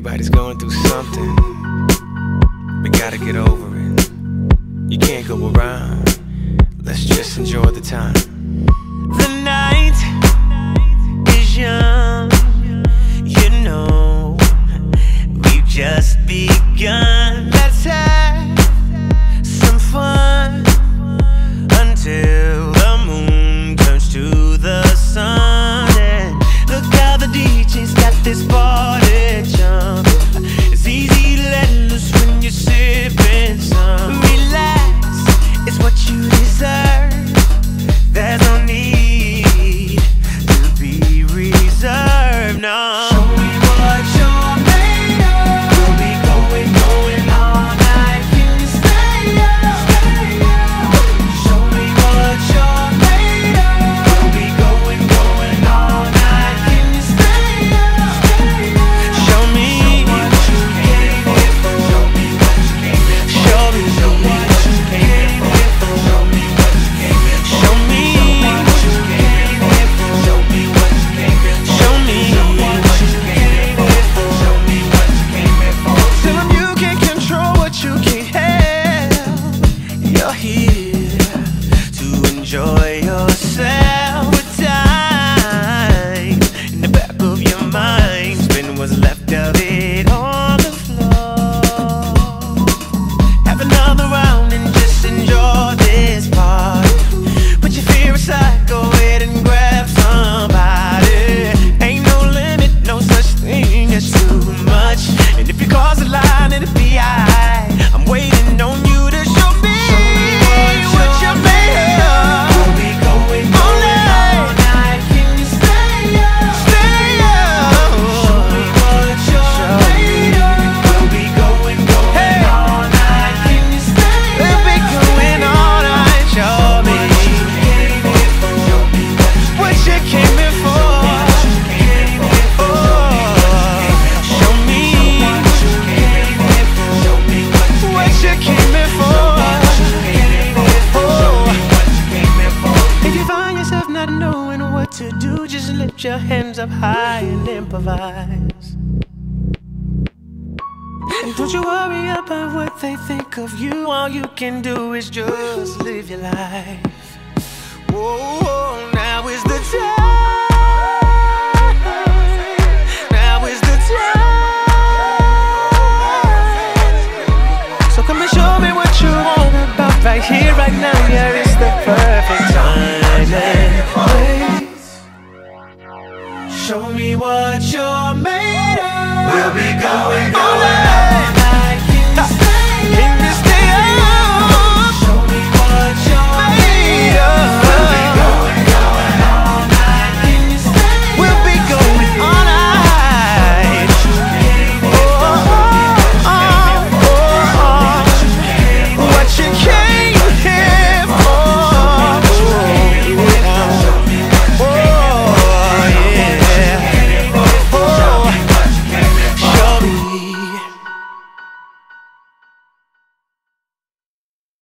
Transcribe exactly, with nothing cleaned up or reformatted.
Everybody's going through something. We gotta get over it. You can't go around. Let's just enjoy the time. The night is young, you know. We've just begun. Let's have some fun until the moon turns to the sun. And look how the D J's got this party jumping. It's easy to let loose when you're sipping some. Relax, it's what you deserve. There's no need to be reserved, no. Show me what you're made of. We'll be going, going all night. Can you stay up? Stay up. Show me what you're made of. We'll be going, going all night. Can you stay up? Stay up. Show me what you came here for. Show me what you came here for. Show me what you came here for. Show me what you came here for. Show me. Enjoy yourself with time. In the back of your mind, spin what's left of it on the floor. Have another round and just enjoy this part. Put your fear aside, go ahead and grab somebody. Ain't no limit, no such thing as too much. And if you cross the line, it'll be alright. I'm waiting on you to show me what you're made of. To do, just lift your hands up high and improvise. And don't you worry about what they think of you. All you can do is just live your life. Whoa, now is the time. Now is the time. So come and show me what you want about right here, right now. Yeah, it's the first.